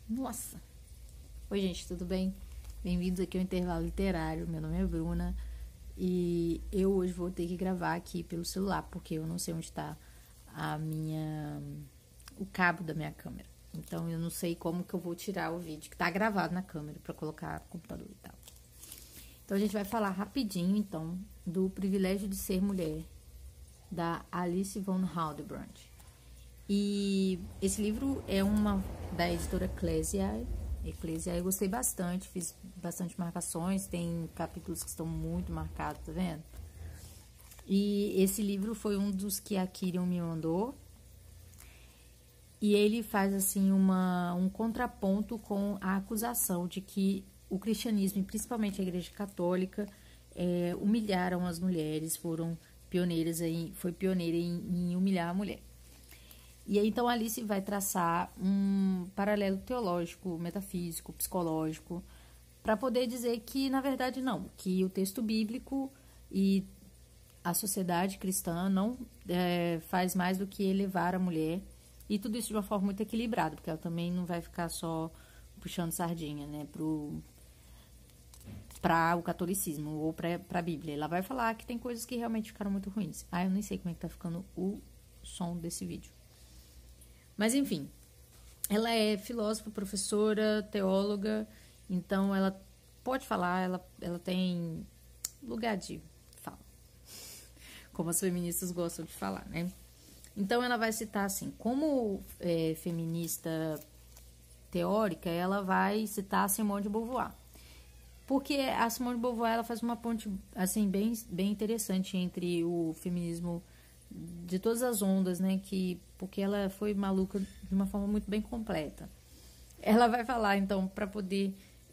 Nossa! Oi, gente, tudo bem? Bem-vindos aqui ao Intervalo Literário. Meu nome é Bruna e eu hoje vou ter que gravar aqui pelo celular, porque eu não sei onde está o cabo da minha câmera. Então, eu não sei como que eu vou tirar o vídeo que está gravado na câmera para colocar no computador e tal. Então, a gente vai falar rapidinho, então, do Privilégio de Ser Mulher, da Alice von Hildebrand. E esse livro é da editora Ecclesia. Eu gostei bastante, fiz bastante marcações, tem capítulos que estão muito marcados, tá vendo? E esse livro foi um dos que a Kirion me mandou. E ele faz, assim, um contraponto com a acusação de que o cristianismo, e principalmente a Igreja Católica, humilharam as mulheres, foi pioneira em humilhar a mulher. E aí, então, Alice vai traçar um paralelo teológico, metafísico, psicológico, para poder dizer que, na verdade, não, que o texto bíblico e a sociedade cristã não faz mais do que elevar a mulher, e tudo isso de uma forma muito equilibrada, porque ela também não vai ficar só puxando sardinha, né, para o catolicismo ou para a Bíblia. Ela vai falar que tem coisas que realmente ficaram muito ruins. Eu nem sei como é que tá ficando o som desse vídeo. Mas, enfim, ela é filósofa, professora, teóloga, então ela pode falar, ela tem lugar de fala, como as feministas gostam de falar, né? Então, ela vai citar, assim, como feminista teórica, ela vai citar a Simone de Beauvoir. Porque a Simone de Beauvoir, ela faz uma ponte, assim, bem interessante entre o feminismo de todas as ondas, né, porque ela foi maluca de uma forma muito bem completa. Ela vai falar, então, para poder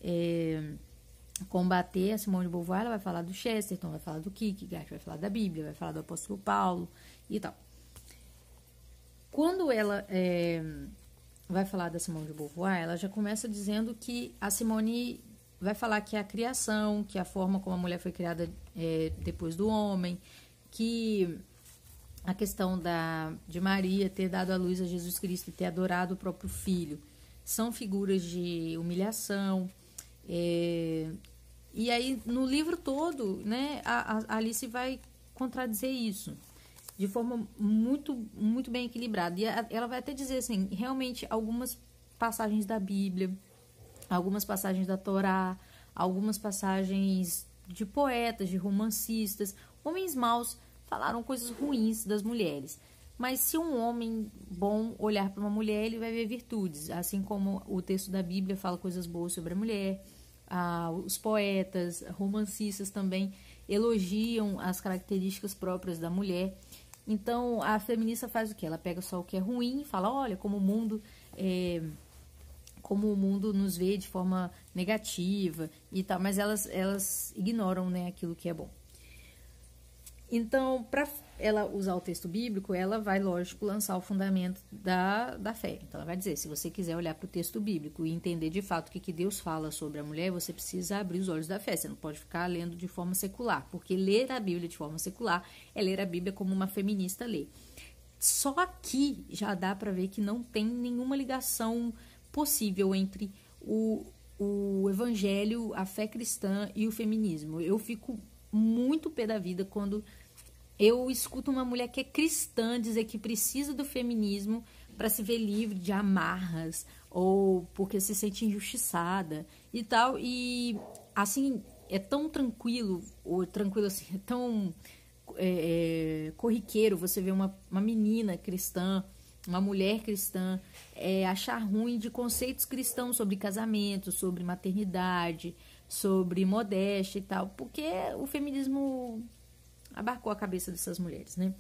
combater a Simone de Beauvoir, ela vai falar do Chesterton, vai falar do Kierkegaard, vai falar da Bíblia, vai falar do apóstolo Paulo e tal. Quando ela vai falar da Simone de Beauvoir, ela já começa dizendo que a Simone vai falar que a criação, que a forma como a mulher foi criada depois do homem, que a questão de Maria ter dado à luz a Jesus Cristo e ter adorado o próprio filho são figuras de humilhação. E aí, no livro todo, né, a Alice vai contradizer isso de forma muito, muito bem equilibrada. E ela vai até dizer, assim, realmente algumas passagens da Bíblia, algumas passagens da Torá, algumas passagens de poetas, de romancistas, homens maus, falaram coisas ruins das mulheres. Mas se um homem bom olhar para uma mulher, ele vai ver virtudes. Assim como o texto da Bíblia fala coisas boas sobre a mulher, os poetas, romancistas também elogiam as características próprias da mulher. Então, a feminista faz o quê? Ela pega só o que é ruim e fala, olha, como o mundo nos vê de forma negativa e tal. Mas elas ignoram, né, aquilo que é bom. Então, para ela usar o texto bíblico, ela vai, lógico, lançar o fundamento da fé. Então, ela vai dizer, se você quiser olhar para o texto bíblico e entender de fato o que Deus fala sobre a mulher, você precisa abrir os olhos da fé. Você não pode ficar lendo de forma secular, porque ler a Bíblia de forma secular é ler a Bíblia como uma feminista lê. Só aqui já dá para ver que não tem nenhuma ligação possível entre o evangelho, a fé cristã e o feminismo. Eu fico muito pé da vida quando eu escuto uma mulher que é cristã dizer que precisa do feminismo para se ver livre de amarras ou porque se sente injustiçada e tal. E assim, é tão tranquilo assim, é tão corriqueiro você ver uma menina cristã, uma mulher cristã achar ruim de conceitos cristãos sobre casamento, sobre maternidade, sobre modéstia e tal, porque o feminismo abarcou a cabeça dessas mulheres, né?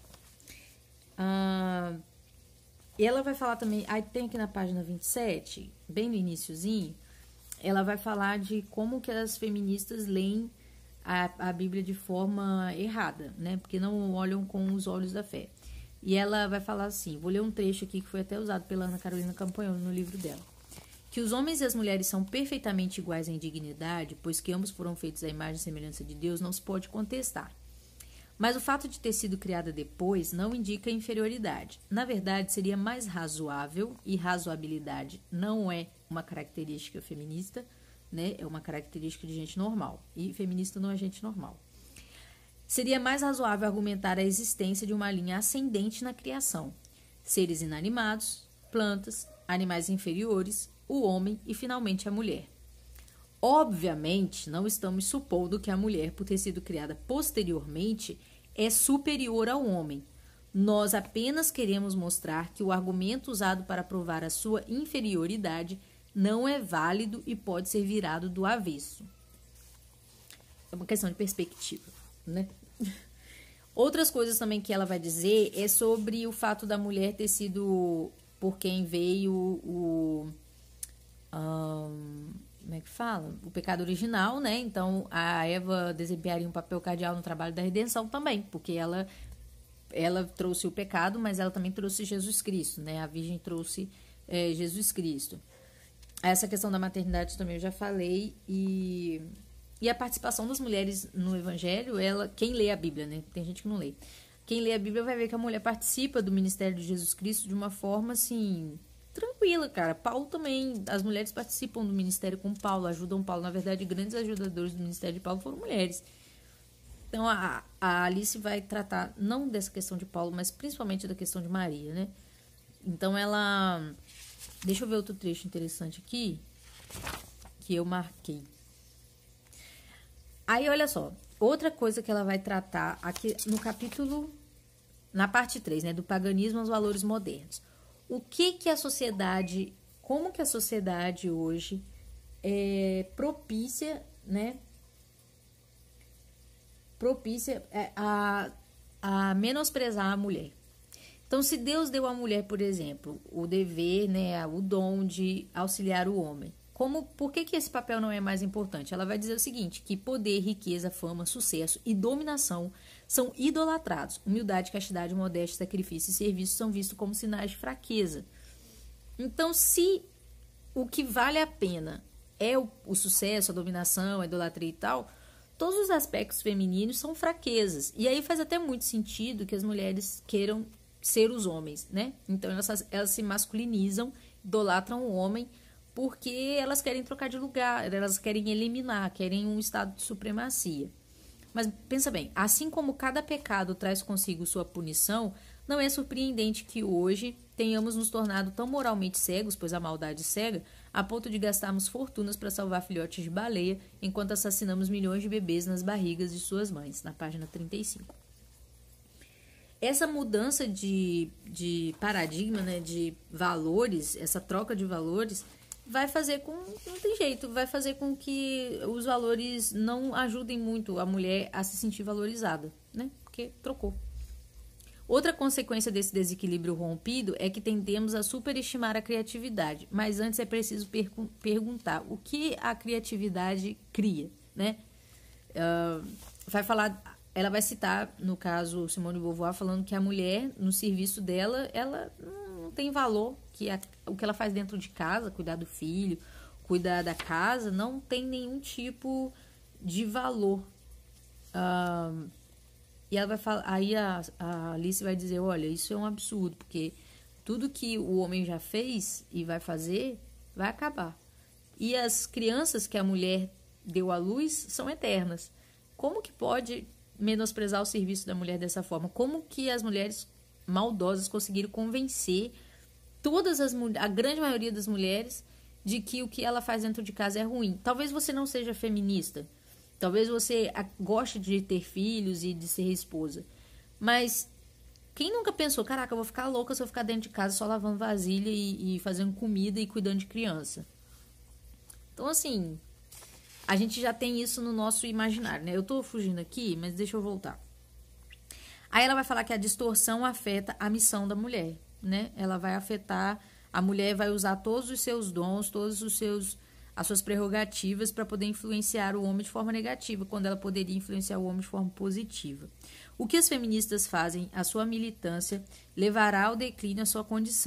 E ela vai falar também, aí tem aqui na página 27, bem no iniciozinho, ela vai falar de como que as feministas leem a Bíblia de forma errada, né? Porque não olham com os olhos da fé. E ela vai falar assim, vou ler um trecho aqui que foi até usado pela Ana Carolina Campanholo no livro dela. Que os homens e as mulheres são perfeitamente iguais em dignidade, pois que ambos foram feitos à imagem e semelhança de Deus, não se pode contestar. Mas o fato de ter sido criada depois não indica inferioridade. Na verdade, seria mais razoável, e razoabilidade não é uma característica feminista, né? É uma característica de gente normal. E feminista não é gente normal. Seria mais razoável argumentar a existência de uma linha ascendente na criação. Seres inanimados, plantas, animais inferiores, o homem e, finalmente, a mulher. Obviamente, não estamos supondo que a mulher, por ter sido criada posteriormente, é superior ao homem. Nós apenas queremos mostrar que o argumento usado para provar a sua inferioridade não é válido e pode ser virado do avesso. É uma questão de perspectiva, né? Outras coisas também que ela vai dizer é sobre o fato da mulher ter sido por quem veio como é que fala? O pecado original, né? Então, a Eva desempenharia um papel cardeal no trabalho da redenção também, porque ela trouxe o pecado, mas ela também trouxe Jesus Cristo, né? A Virgem trouxe Jesus Cristo. Essa questão da maternidade também eu já falei, e a participação das mulheres no Evangelho, quem lê a Bíblia, né? Tem gente que não lê. Quem lê a Bíblia vai ver que a mulher participa do ministério de Jesus Cristo de uma forma, assim, tranquila, cara. Paulo também, as mulheres participam do ministério com Paulo, ajudam Paulo. Na verdade, grandes ajudadores do ministério de Paulo foram mulheres. Então, a Alice vai tratar, não dessa questão de Paulo, mas principalmente da questão de Maria, né? Então, ela... Deixa eu ver outro trecho interessante aqui, que eu marquei. Aí, olha só, outra coisa que ela vai tratar aqui no capítulo, na parte 3, né, do paganismo aos valores modernos. O que a sociedade, como que a sociedade hoje propicia, né, a menosprezar a mulher. Então, se Deus deu à mulher, por exemplo, o dever, né, o dom de auxiliar o homem, por que esse papel não é mais importante? Ela vai dizer o seguinte, que poder, riqueza, fama, sucesso e dominação são idolatrados. Humildade, castidade, modéstia, sacrifício e serviço são vistos como sinais de fraqueza. Então, se o que vale a pena é o sucesso, a dominação, a idolatria e tal, todos os aspectos femininos são fraquezas. E aí faz até muito sentido que as mulheres queiram ser os homens, né? Então, elas se masculinizam, idolatram o homem, porque elas querem trocar de lugar, elas querem eliminar, querem um estado de supremacia. Mas pensa bem, assim como cada pecado traz consigo sua punição, não é surpreendente que hoje tenhamos nos tornado tão moralmente cegos, pois a maldade cega, a ponto de gastarmos fortunas para salvar filhotes de baleia, enquanto assassinamos milhões de bebês nas barrigas de suas mães, na página 35. Essa mudança de paradigma, né, de valores, essa troca de valores, vai fazer não tem jeito, vai fazer com que os valores não ajudem muito a mulher a se sentir valorizada, né? Porque trocou. Outra consequência desse desequilíbrio rompido é que tendemos a superestimar a criatividade, mas antes é preciso perguntar o que a criatividade cria, né? Ela vai citar, no caso, Simone de Beauvoir, falando que a mulher, no serviço dela, ela não tem valor, que o que ela faz dentro de casa, cuidar do filho, cuidar da casa, não tem nenhum tipo de valor. E ela vai falar, aí a Alice vai dizer, olha, isso é um absurdo, porque tudo que o homem já fez e vai fazer, vai acabar. E as crianças que a mulher deu à luz são eternas. Como que pode menosprezar o serviço da mulher dessa forma? Como que as mulheres maldosas conseguiram convencer a grande maioria das mulheres de que o que ela faz dentro de casa é ruim? Talvez você não seja feminista, talvez você goste de ter filhos e de ser esposa, mas quem nunca pensou, caraca, eu vou ficar louca se eu ficar dentro de casa só lavando vasilha e fazendo comida e cuidando de criança? Então, assim, a gente já tem isso no nosso imaginário, né? Eu tô fugindo aqui, mas deixa eu voltar. Aí ela vai falar que a distorção afeta a missão da mulher, né? Ela vai afetar, a mulher vai usar todos os seus dons, as suas prerrogativas para poder influenciar o homem de forma negativa, quando ela poderia influenciar o homem de forma positiva. O que as feministas fazem, a sua militância levará ao declínio a sua condição.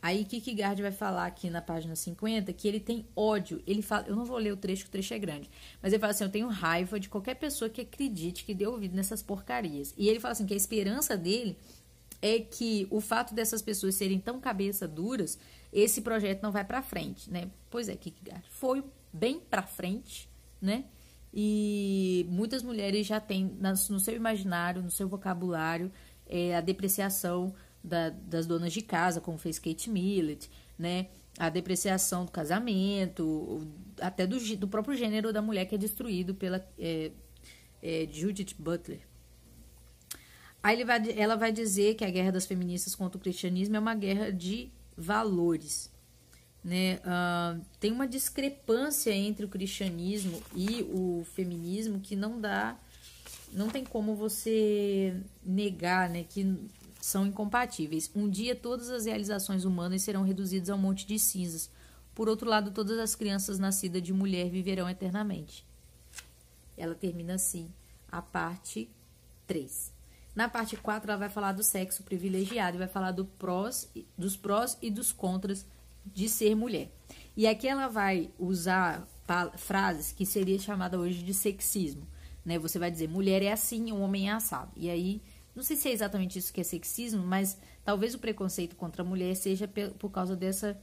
Aí Kierkegaard vai falar aqui na página 50 que ele tem ódio. Ele fala, eu não vou ler o trecho, que o trecho é grande, mas ele fala assim, eu tenho raiva de qualquer pessoa que acredite, que dê ouvido nessas porcarias. E ele fala assim, que a esperança dele é que o fato dessas pessoas serem tão cabeça duras, esse projeto não vai pra frente, né? Pois é, Kierkegaard foi bem pra frente, né? E muitas mulheres já têm no seu imaginário, no seu vocabulário, a depreciação das donas de casa, como fez Kate Millett, né? A depreciação do casamento, até do próprio gênero da mulher, que é destruído pela Judith Butler. Aí ela vai dizer que a guerra das feministas contra o cristianismo é uma guerra de valores, né? Tem uma discrepância entre o cristianismo e o feminismo que não tem como você negar, né, que são incompatíveis. Um dia todas as realizações humanas serão reduzidas a um monte de cinzas. Por outro lado, todas as crianças nascidas de mulher viverão eternamente. Ela termina assim a parte 3. Na parte 4, ela vai falar do sexo privilegiado e vai falar dos prós e dos contras de ser mulher. E aqui ela vai usar frases que seria chamada hoje de sexismo, né? Você vai dizer, mulher é assim, o homem é assado. E aí, não sei se é exatamente isso que é sexismo, mas talvez o preconceito contra a mulher seja por causa dessa...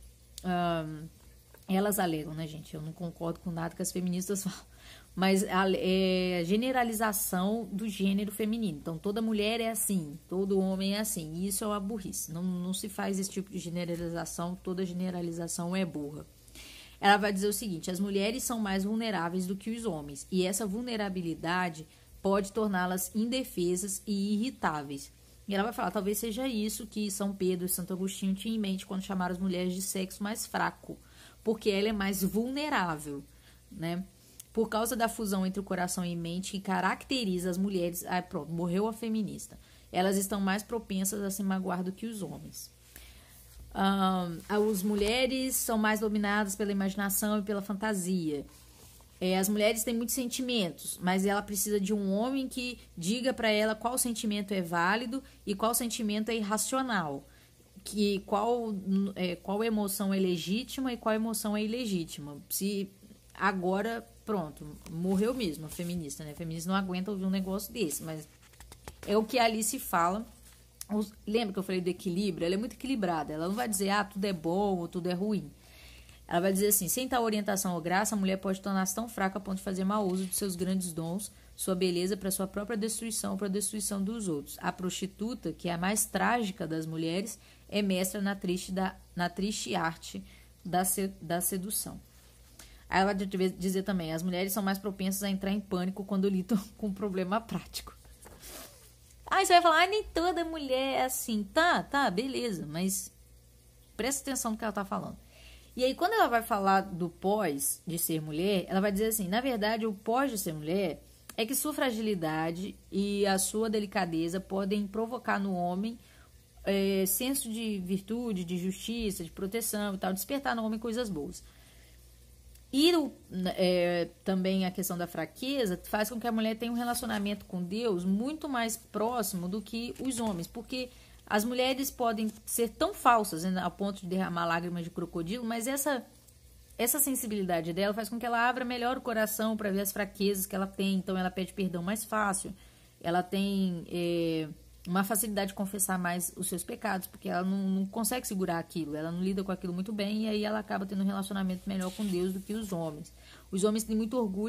elas alegam, né, gente? Eu não concordo com nada que as feministas falam. Mas é generalização do gênero feminino. Então, toda mulher é assim, todo homem é assim. E isso é uma burrice. Não se faz esse tipo de generalização. Toda generalização é burra. Ela vai dizer o seguinte, as mulheres são mais vulneráveis do que os homens. E essa vulnerabilidade pode torná-las indefesas e irritáveis. E ela vai falar, talvez seja isso que São Pedro e Santo Agostinho tinham em mente quando chamaram as mulheres de sexo mais fraco. Porque ela é mais vulnerável, né? Por causa da fusão entre o coração e mente que caracteriza as mulheres... Ah, pronto, morreu a feminista. Elas estão mais propensas a se magoar do que os homens. As mulheres são mais dominadas pela imaginação e pela fantasia. As mulheres têm muitos sentimentos, mas ela precisa de um homem que diga para ela qual sentimento é válido e qual sentimento é irracional. Qual emoção é legítima e qual emoção é ilegítima. Se agora... Pronto, morreu mesmo a feminista, né? A feminista não aguenta ouvir um negócio desse, mas é o que a Alice fala. Lembra que eu falei do equilíbrio? Ela é muito equilibrada. Ela não vai dizer, tudo é bom ou tudo é ruim. Ela vai dizer assim, sem tal orientação ou graça, a mulher pode tornar-se tão fraca a ponto de fazer mau uso de seus grandes dons, sua beleza para sua própria destruição, para a destruição dos outros. A prostituta, que é a mais trágica das mulheres, é mestra na triste arte da sedução. Aí ela vai dizer também, as mulheres são mais propensas a entrar em pânico quando lidam com um problema prático. Aí você vai falar, nem toda mulher é assim. Tá, beleza, mas presta atenção no que ela tá falando. E aí, quando ela vai falar do pós de ser mulher, ela vai dizer assim, na verdade, o pós de ser mulher é que sua fragilidade e a sua delicadeza podem provocar no homem senso de virtude, de justiça, de proteção e tal, despertar no homem coisas boas. E também a questão da fraqueza faz com que a mulher tenha um relacionamento com Deus muito mais próximo do que os homens, porque as mulheres podem ser tão falsas, né, a ponto de derramar lágrimas de crocodilo, mas essa sensibilidade dela faz com que ela abra melhor o coração para ver as fraquezas que ela tem, então ela pede perdão mais fácil, ela tem uma facilidade de confessar mais os seus pecados, porque ela não consegue segurar aquilo, ela não lida com aquilo muito bem, e aí ela acaba tendo um relacionamento melhor com Deus do que os homens. Os homens têm muito orgulho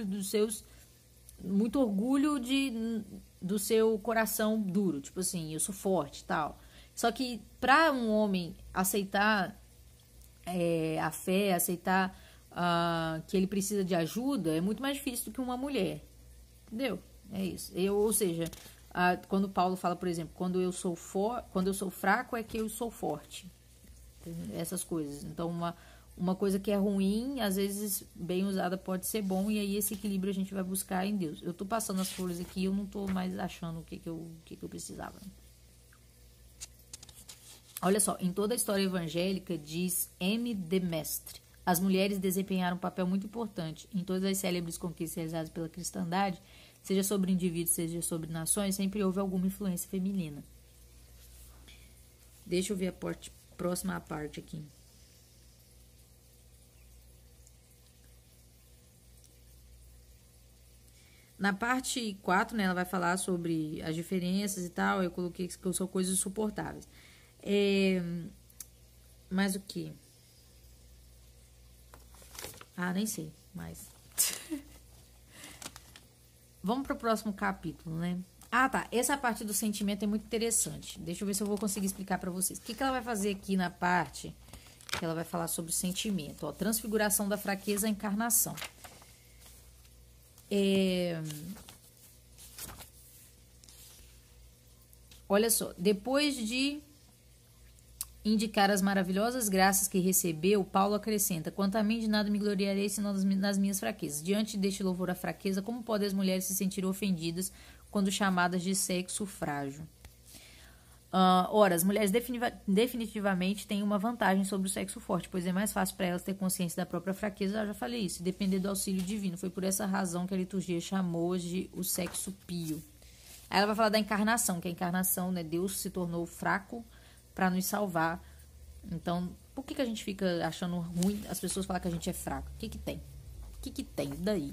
do seu coração duro, tipo assim, eu sou forte e tal. Só que para um homem aceitar a fé, aceitar que ele precisa de ajuda, é muito mais difícil do que uma mulher. Entendeu? É isso. Ou seja, quando Paulo fala, por exemplo, quando eu sou fraco é que eu sou forte. Essas coisas. Então, uma coisa que é ruim, às vezes bem usada pode ser bom, e aí esse equilíbrio a gente vai buscar em Deus. Eu tô passando as folhas aqui e eu não tô mais achando o que eu precisava. Olha só, em toda a história evangélica, diz M. de Mestre, as mulheres desempenharam um papel muito importante em todas as célebres conquistas realizadas pela cristandade, seja sobre indivíduos, seja sobre nações, sempre houve alguma influência feminina. Deixa eu ver a próxima parte aqui. Na parte 4, né, ela vai falar sobre as diferenças e tal. Eu coloquei que são coisas insuportáveis. Mas o que? Ah, nem sei mais. Vamos para o próximo capítulo, né? Ah, tá. Essa parte do sentimento é muito interessante. Deixa eu ver se eu vou conseguir explicar para vocês. O que ela vai fazer aqui na parte que ela vai falar sobre o sentimento? Ó, transfiguração da fraqueza, a encarnação. Olha só, depois de indicar as maravilhosas graças que recebeu, Paulo acrescenta: quanto a mim, de nada me gloriarei senão nas minhas fraquezas. Diante deste louvor à fraqueza, como podem as mulheres se sentir ofendidas quando chamadas de sexo frágil? Ora, as mulheres definitivamente têm uma vantagem sobre o sexo forte, pois é mais fácil para elas ter consciência da própria fraqueza, eu já falei isso, e depender do auxílio divino. Foi por essa razão que a liturgia chamou de o sexo pio. Aí ela vai falar da encarnação, que a encarnação, né, Deus se tornou fraco para nos salvar. Então, por que a gente fica achando ruim as pessoas falar que a gente é fraco? O que tem? O que tem daí?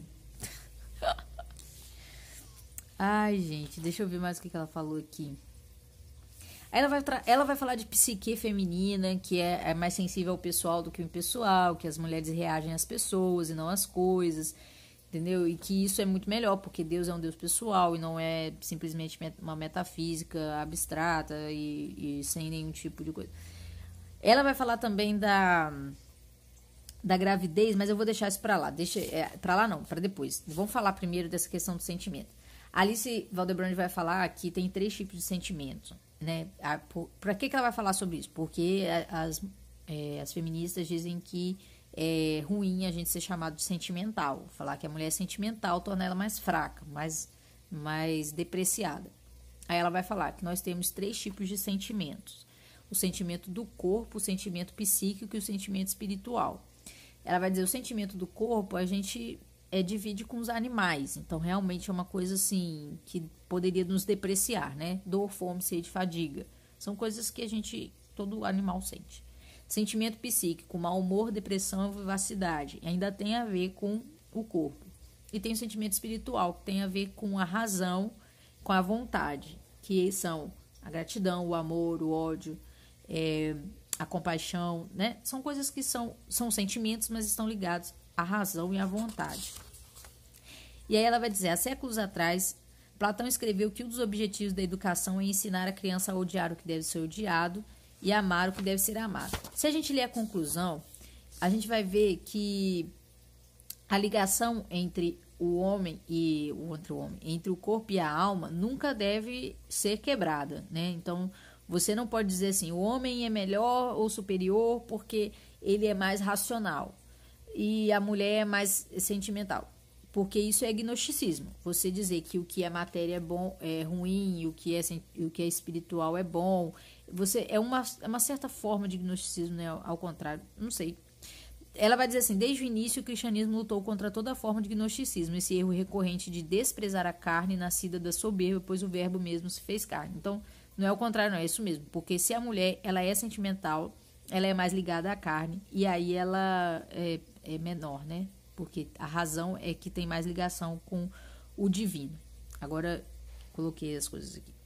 Ai, gente, deixa eu ver mais o que ela falou aqui. Ela vai falar de psique feminina, que é mais sensível ao pessoal do que o impessoal, que as mulheres reagem às pessoas e não às coisas, entendeu? E que isso é muito melhor, porque Deus é um Deus pessoal e não é simplesmente uma metafísica abstrata e sem nenhum tipo de coisa. Ela vai falar também da gravidez, mas eu vou deixar isso pra lá. Pra lá não, pra depois. Vamos falar primeiro dessa questão do sentimento. Alice Valdebrand vai falar que tem 3 tipos de sentimentos, né? Pra que ela vai falar sobre isso? Porque as feministas dizem que é ruim a gente ser chamado de sentimental. Falar que a mulher é sentimental torna ela mais fraca, mais depreciada. Aí ela vai falar que nós temos 3 tipos de sentimentos: o sentimento do corpo, o sentimento psíquico e o sentimento espiritual. Ela vai dizer: o sentimento do corpo a gente divide com os animais, então realmente é uma coisa assim que poderia nos depreciar, né? Dor, fome, sede, fadiga, são coisas que todo animal sente. Sentimento psíquico, mau humor, depressão e vivacidade, ainda tem a ver com o corpo. E tem o sentimento espiritual, que tem a ver com a razão, com a vontade, que são a gratidão, o amor, o ódio, a compaixão, né? São coisas que são sentimentos, mas estão ligados à razão e à vontade. E aí ela vai dizer: há séculos atrás, Platão escreveu que um dos objetivos da educação é ensinar a criança a odiar o que deve ser odiado e amar o que deve ser amado. Se a gente ler a conclusão, a gente vai ver que a ligação entre o homem e o outro homem, entre o corpo e a alma, nunca deve ser quebrada, né? Então, você não pode dizer assim: o homem é melhor ou superior porque ele é mais racional e a mulher é mais sentimental, porque isso é gnosticismo. Você dizer que o que é matéria é bom, é ruim, e o que é espiritual é bom, é uma certa forma de gnosticismo, né? Ao contrário, não sei. Ela vai dizer assim: desde o início o cristianismo lutou contra toda forma de gnosticismo, esse erro recorrente de desprezar a carne nascida da soberba, pois o verbo mesmo se fez carne. Então, não é o contrário, não, é isso mesmo, porque se a mulher ela é sentimental, ela é mais ligada à carne, e aí ela é menor, né? Porque a razão é que tem mais ligação com o divino. Agora, coloquei as coisas aqui.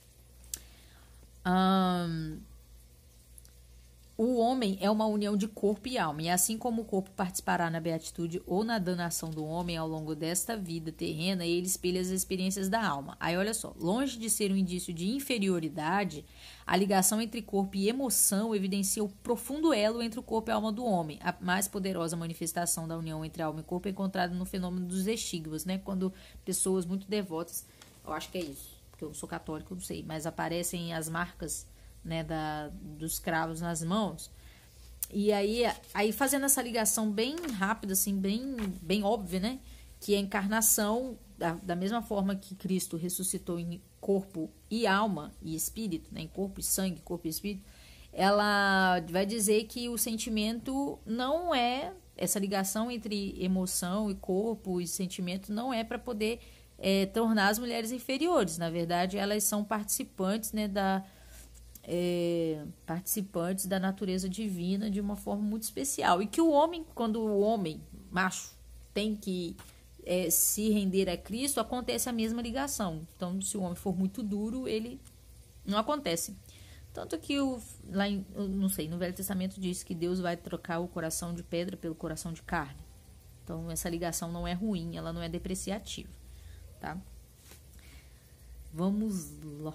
O homem é uma união de corpo e alma, e assim como o corpo participará na beatitude ou na danação do homem ao longo desta vida terrena, ele espelha as experiências da alma. Aí olha só, longe de ser um indício de inferioridade, a ligação entre corpo e emoção evidencia o profundo elo entre o corpo e a alma do homem. A mais poderosa manifestação da união entre alma e corpo é encontrada no fenômeno dos estigmas, né? Quando pessoas muito devotas, eu acho que é isso, porque eu não sou católico, eu não sei, mas aparecem as marcas, né, dos cravos nas mãos, e aí fazendo essa ligação bem rápida, assim, bem óbvia, né, que a encarnação, da mesma forma que Cristo ressuscitou em corpo e alma e espírito, né, em corpo e sangue, corpo e espírito, ela vai dizer que o sentimento não é, essa ligação entre emoção e corpo e sentimento não é para poder tornar as mulheres inferiores. Na verdade, elas são participantes, né, participantes da natureza divina de uma forma muito especial. E que o homem, quando o homem, macho, tem que se render a Cristo, acontece a mesma ligação. Então, se o homem for muito duro, ele não acontece. Tanto que não sei, no Velho Testamento diz que Deus vai trocar o coração de pedra pelo coração de carne. Então, essa ligação não é ruim, ela não é depreciativa, tá? Vamos lá.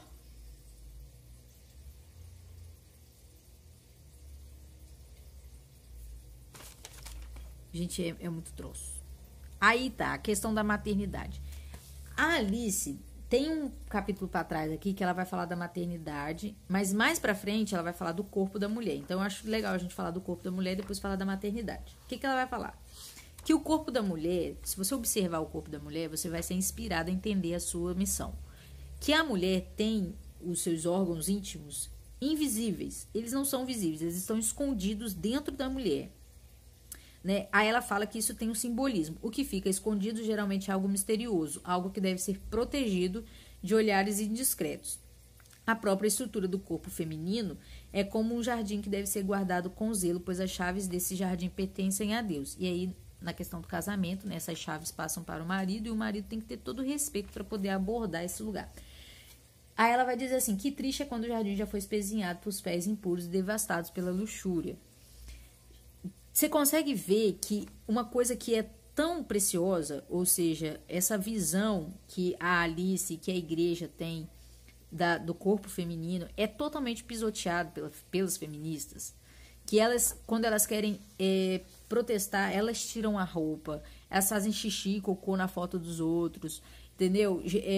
Gente, é muito troço. Aí tá, a questão da maternidade. A Alice tem um capítulo para trás aqui que ela vai falar da maternidade, mas mais para frente ela vai falar do corpo da mulher. Então, eu acho legal a gente falar do corpo da mulher e depois falar da maternidade. O que ela vai falar? Que o corpo da mulher, se você observar o corpo da mulher, você vai ser inspirado a entender a sua missão. Que a mulher tem os seus órgãos íntimos invisíveis. Eles não são visíveis, eles estão escondidos dentro da mulher. Né? Aí ela fala que isso tem um simbolismo. O que fica escondido geralmente é algo misterioso, algo que deve ser protegido de olhares indiscretos. A própria estrutura do corpo feminino é como um jardim que deve ser guardado com zelo, pois as chaves desse jardim pertencem a Deus. E aí, na questão do casamento, né, essas chaves passam para o marido e o marido tem que ter todo o respeito para poder abordar esse lugar. Aí ela vai dizer assim, que triste é quando o jardim já foi espezinhado por pés impuros e devastados pela luxúria. Você consegue ver que uma coisa que é tão preciosa, ou seja, essa visão que a Alice, que a igreja tem do corpo feminino, é totalmente pisoteado pelas feministas. Que elas, quando elas querem protestar, elas tiram a roupa, elas fazem xixi e cocô na foto dos outros, entendeu?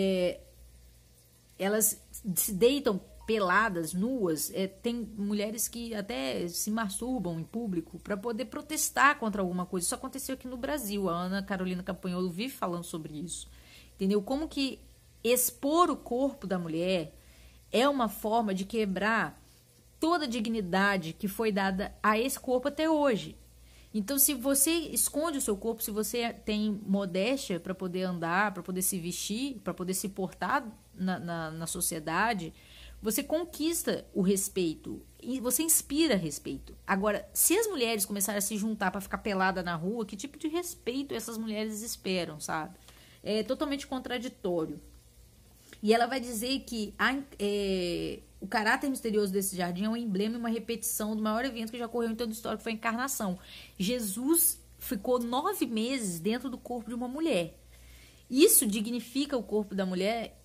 Elas se deitam peladas, nuas, tem mulheres que até se masturbam em público para poder protestar contra alguma coisa. Isso aconteceu aqui no Brasil, a Ana Carolina Campanholo vive falando sobre isso, entendeu? Como que expor o corpo da mulher é uma forma de quebrar toda a dignidade que foi dada a esse corpo até hoje. Então, se você esconde o seu corpo, se você tem modéstia para poder andar, para poder se vestir, para poder se portar na sociedade, você conquista o respeito e você inspira respeito. Agora, se as mulheres começarem a se juntar para ficar pelada na rua, que tipo de respeito essas mulheres esperam, sabe? É totalmente contraditório. E ela vai dizer que o caráter misterioso desse jardim é um emblema e uma repetição do maior evento que já ocorreu em toda a história, que foi a encarnação. Jesus ficou 9 meses dentro do corpo de uma mulher. Isso dignifica o corpo da mulher,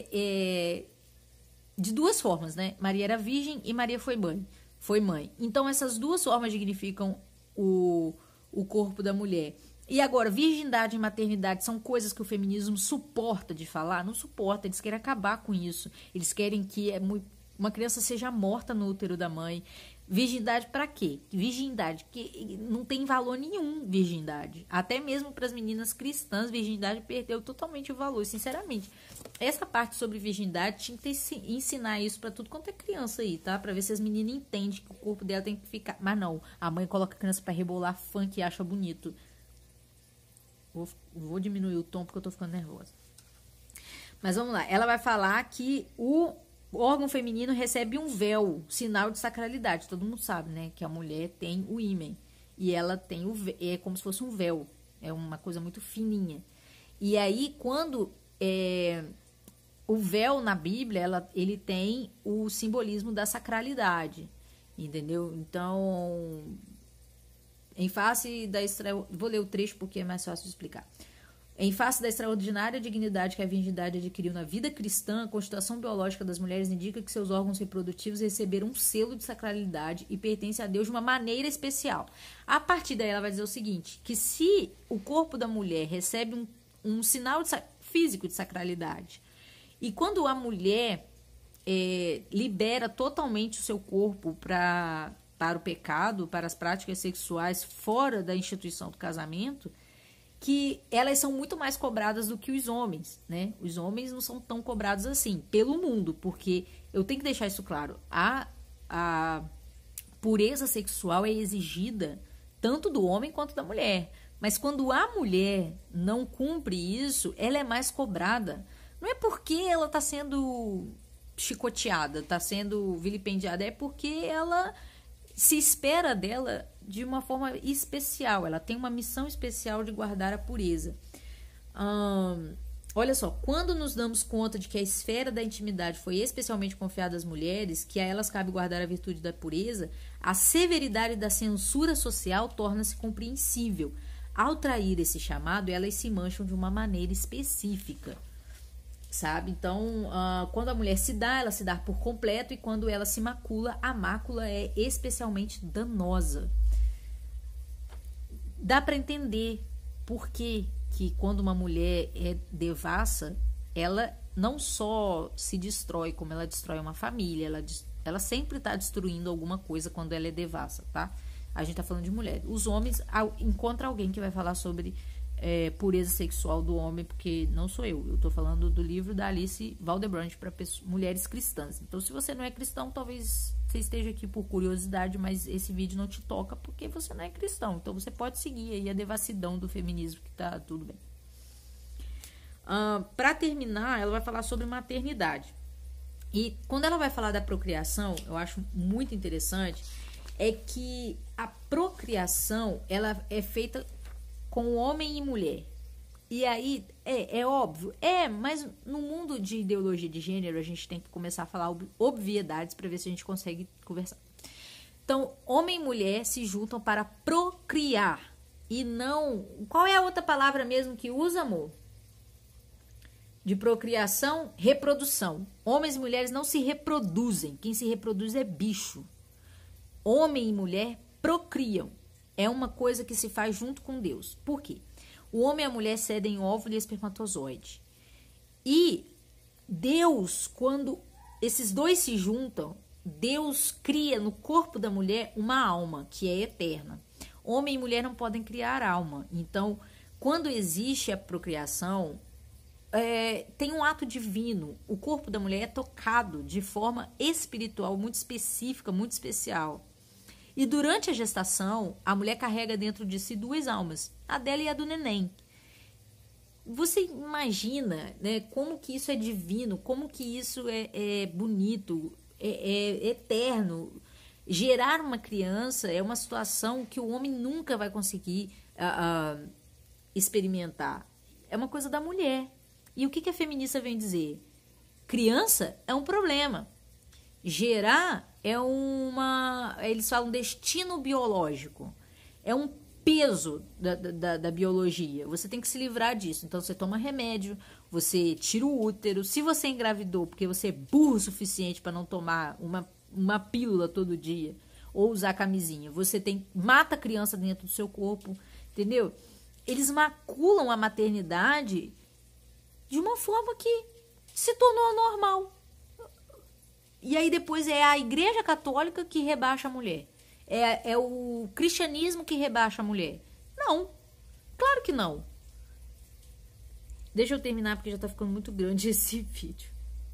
de duas formas, né? Maria era virgem e Maria foi mãe. Então, essas duas formas dignificam o corpo da mulher. E agora, virgindade e maternidade são coisas que o feminismo suporta de falar? Não suporta, eles querem acabar com isso. Eles querem que uma criança seja morta no útero da mãe. Virgindade para quê? Virgindade, que não tem valor nenhum, virgindade. Até mesmo para as meninas cristãs, virgindade perdeu totalmente o valor, sinceramente. Essa parte sobre virgindade tinha que ensinar isso para tudo quanto é criança aí, tá? Para ver se as meninas entendem que o corpo dela tem que ficar... Mas não, a mãe coloca a criança para rebolar funk e acha bonito. Vou diminuir o tom porque eu tô ficando nervosa. Mas vamos lá. Ela vai falar que o órgão feminino recebe um véu, sinal de sacralidade. Todo mundo sabe, né? Que a mulher tem o ímen. E ela tem é como se fosse um véu. É uma coisa muito fininha. E aí, quando o véu na Bíblia, ele tem o simbolismo da sacralidade. Entendeu? Então... Em face da vou ler o trecho porque é mais fácil de explicar. Em face da extraordinária dignidade que a virgindade adquiriu na vida cristã, a constituição biológica das mulheres indica que seus órgãos reprodutivos receberam um selo de sacralidade e pertencem a Deus de uma maneira especial. A partir daí ela vai dizer o seguinte, que se o corpo da mulher recebe um sinal físico de sacralidade, e quando a mulher libera totalmente o seu corpo para o pecado, para as práticas sexuais fora da instituição do casamento, que elas são muito mais cobradas do que os homens, né? Os homens não são tão cobrados assim, pelo mundo, porque eu tenho que deixar isso claro, a pureza sexual é exigida tanto do homem quanto da mulher, mas quando a mulher não cumpre isso, ela é mais cobrada. Não é porque ela está sendo chicoteada, está sendo vilipendiada, é porque ela se espera dela de uma forma especial. Ela tem uma missão especial de guardar a pureza. Olha só, quando nos damos conta de que a esfera da intimidade foi especialmente confiada às mulheres, que a elas cabe guardar a virtude da pureza, a severidade da censura social torna-se compreensível. Ao trair esse chamado, elas se mancham de uma maneira específica, sabe? Então, quando a mulher se dá, ela se dá por completo, e quando ela se macula, a mácula é especialmente danosa. Dá para entender por que quando uma mulher é devassa, ela não só se destrói, como ela destrói uma família, ela sempre está destruindo alguma coisa quando ela é devassa, tá? A gente tá falando de mulher. Os homens, encontra alguém que vai falar sobre pureza sexual do homem, porque não sou eu tô falando do livro da Alice Waldebrandt para mulheres cristãs. Então, se você não é cristão, talvez você esteja aqui por curiosidade, mas esse vídeo não te toca porque você não é cristão. Então, você pode seguir aí a devassidão do feminismo, que tá tudo bem. Para terminar, ela vai falar sobre maternidade. E quando ela vai falar da procriação, eu acho muito interessante, é que a procriação, ela é feita com homem e mulher. E aí, é óbvio, mas no mundo de ideologia de gênero, a gente tem que começar a falar obviedades para ver se a gente consegue conversar. Então, homem e mulher se juntam para procriar. E não... Qual é a outra palavra mesmo que usa, amor? De procriação, reprodução. Homens e mulheres não se reproduzem. Quem se reproduz é bicho. Homem e mulher procriam. É uma coisa que se faz junto com Deus. Por quê? O homem e a mulher cedem óvulo e espermatozoide. E Deus, quando esses dois se juntam, Deus cria no corpo da mulher uma alma que é eterna. Homem e mulher não podem criar alma. Então, quando existe a procriação, tem um ato divino. O corpo da mulher é tocado de forma espiritual, muito específica, muito especial. E durante a gestação, a mulher carrega dentro de si duas almas, a dela e a do neném. Você imagina, né, como que isso é divino, como que isso é bonito, é eterno. Gerar uma criança é uma situação que o homem nunca vai conseguir experimentar. É uma coisa da mulher. E o que a feminista vem dizer? Criança é um problema. Gerar eles falam destino biológico, é um peso da biologia, você tem que se livrar disso. Então você toma remédio, você tira o útero. Se você engravidou porque você é burro o suficiente para não tomar uma pílula todo dia ou usar camisinha, você mata a criança dentro do seu corpo, entendeu? Eles maculam a maternidade de uma forma que se tornou anormal. E aí depois é a Igreja Católica que rebaixa a mulher. É o cristianismo que rebaixa a mulher. Não. Claro que não. Deixa eu terminar porque já tá ficando muito grande esse vídeo.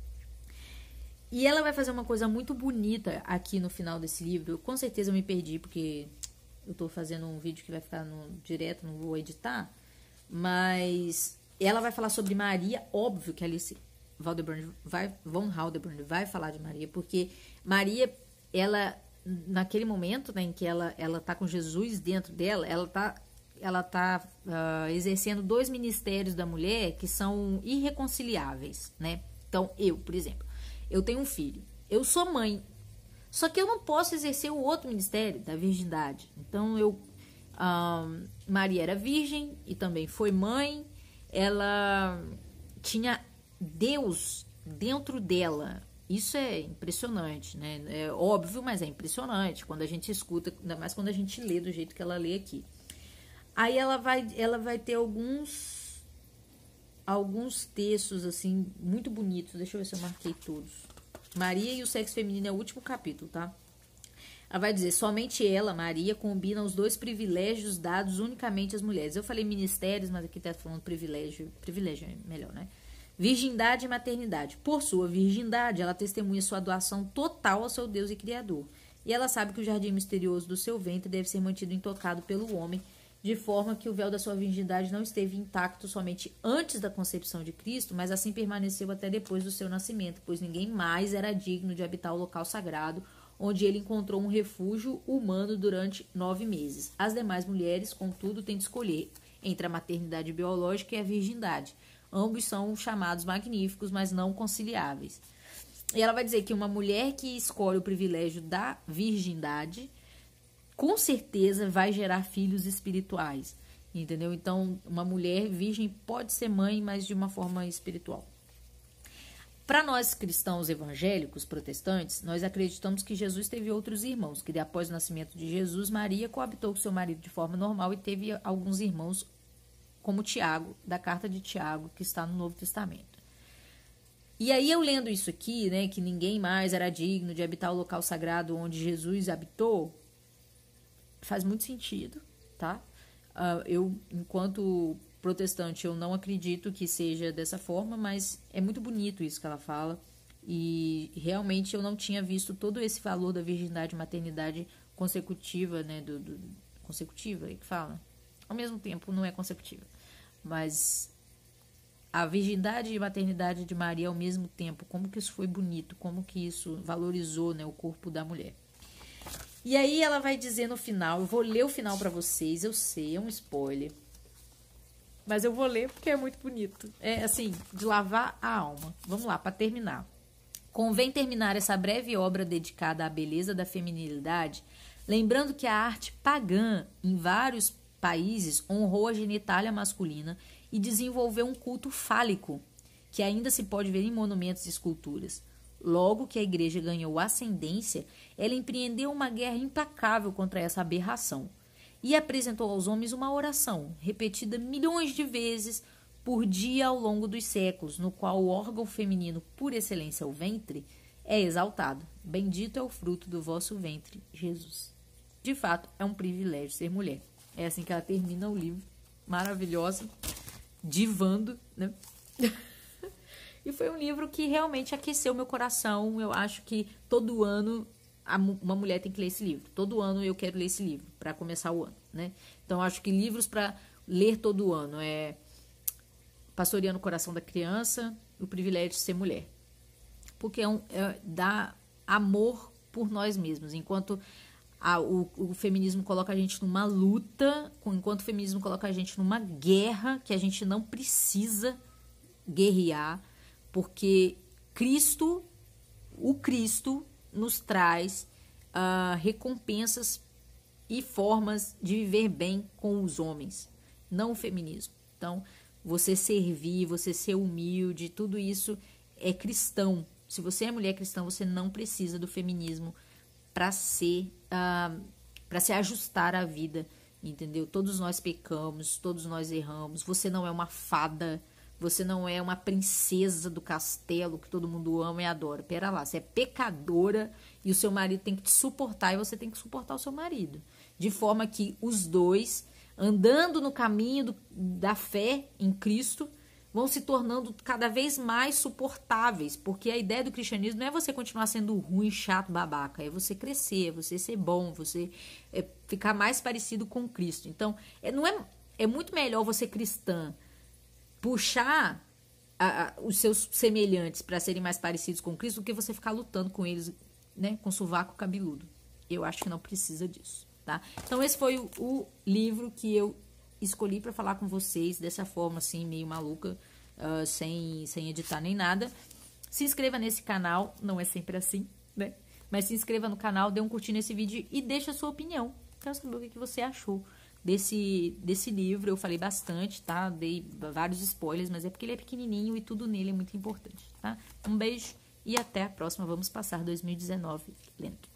E ela vai fazer uma coisa muito bonita aqui no final desse livro. Com certeza eu me perdi porque eu tô fazendo um vídeo que vai ficar direto, não vou editar. Mas ela vai falar sobre Maria. Óbvio que Alice von Waldebrandt vai falar de Maria, porque Maria, ela, naquele momento, né, em que ela tá com Jesus dentro dela, ela tá exercendo dois ministérios da mulher que são irreconciliáveis, né? Então, por exemplo, eu tenho um filho, eu sou mãe, só que eu não posso exercer o outro ministério da virgindade. Então, Maria era virgem e também foi mãe, ela tinha Deus dentro dela. Isso é impressionante, né? É óbvio, mas é impressionante quando a gente escuta, ainda mais quando a gente lê do jeito que ela lê aqui. Aí ela vai ter alguns textos assim muito bonitos. Deixa eu ver se eu marquei todos. Maria e o sexo feminino é o último capítulo, tá? Ela vai dizer: somente ela, Maria, combina os dois privilégios dados unicamente às mulheres. Eu falei ministérios, mas aqui tá falando privilégio. Privilégio é melhor, né? Virgindade e maternidade. Por sua virgindade, ela testemunha sua doação total ao seu Deus e Criador. E ela sabe que o jardim misterioso do seu ventre deve ser mantido intocado pelo homem de forma que o véu da sua virgindade não esteve intacto somente antes da concepção de Cristo, mas assim permaneceu até depois do seu nascimento, pois ninguém mais era digno de habitar o local sagrado, onde ele encontrou um refúgio humano durante 9 meses. As demais mulheres, contudo, têm de escolher entre a maternidade biológica e a virgindade. Ambos são chamados magníficos, mas não conciliáveis. E ela vai dizer que uma mulher que escolhe o privilégio da virgindade, com certeza vai gerar filhos espirituais, entendeu? Então, uma mulher virgem pode ser mãe, mas de uma forma espiritual. Para nós cristãos evangélicos, protestantes, nós acreditamos que Jesus teve outros irmãos, que após o nascimento de Jesus, Maria coabitou com seu marido de forma normal e teve alguns irmãos, como Tiago, da carta de Tiago, que está no Novo Testamento. E aí eu lendo isso aqui, né, que ninguém mais era digno de habitar o local sagrado onde Jesus habitou, faz muito sentido, tá? Eu, enquanto protestante, eu não acredito que seja dessa forma, mas é muito bonito isso que ela fala, e realmente eu não tinha visto todo esse valor da virgindade e maternidade consecutiva, né, consecutiva, é que fala? Ao mesmo tempo, não é consecutiva, mas a virgindade e maternidade de Maria ao mesmo tempo, como que isso foi bonito, como que isso valorizou, né, o corpo da mulher. E aí ela vai dizer no final, eu vou ler o final para vocês, eu sei, é um spoiler, mas eu vou ler porque é muito bonito. É assim, de lavar a alma. Vamos lá, para terminar. Convém terminar essa breve obra dedicada à beleza da feminilidade, lembrando que a arte pagã, em vários países, honrou a genitália masculina e desenvolveu um culto fálico, que ainda se pode ver em monumentos e esculturas. Logo que a igreja ganhou ascendência, ela empreendeu uma guerra implacável contra essa aberração e apresentou aos homens uma oração, repetida milhões de vezes por dia ao longo dos séculos, no qual o órgão feminino, por excelência o ventre, é exaltado. Bendito é o fruto do vosso ventre, Jesus. De fato, é um privilégio ser mulher. É assim que ela termina o livro, maravilhosa, divando, né? E foi um livro que realmente aqueceu meu coração. Eu acho que todo ano uma mulher tem que ler esse livro. Todo ano eu quero ler esse livro para começar o ano, né? Então, acho que livros para ler todo ano é Pastoreando o Coração da Criança, O Privilégio de Ser Mulher. Porque dá amor por nós mesmos. Enquanto o feminismo coloca a gente numa luta, enquanto o feminismo coloca a gente numa guerra que a gente não precisa guerrear, porque o Cristo nos traz recompensas e formas de viver bem com os homens, não o feminismo. Então, você servir, você ser humilde, tudo isso é cristão. Se você é mulher cristã, você não precisa do feminismo para se ajustar à vida, entendeu? Todos nós pecamos, todos nós erramos. Você não é uma fada, você não é uma princesa do castelo que todo mundo ama e adora. Pera lá, você é pecadora e o seu marido tem que te suportar e você tem que suportar o seu marido. De forma que os dois, andando no caminho da fé em Cristo, vão se tornando cada vez mais suportáveis. Porque a ideia do cristianismo não é você continuar sendo ruim, chato, babaca. É você crescer, é você ser bom, você ficar mais parecido com Cristo. Então, é muito melhor você cristã puxar os seus semelhantes para serem mais parecidos com Cristo do que você ficar lutando com eles, né, com sovaco cabeludo. Eu acho que não precisa disso, tá? Então, esse foi o livro que eu escolhi para falar com vocês dessa forma, assim, meio maluca, sem editar nem nada. Se inscreva nesse canal, não é sempre assim, né? Mas se inscreva no canal, dê um curtir nesse vídeo e deixa a sua opinião. Quero saber o que você achou desse livro. Eu falei bastante, tá? Dei vários spoilers, mas é porque ele é pequenininho e tudo nele é muito importante, tá? Um beijo e até a próxima. Vamos passar 2019 lento.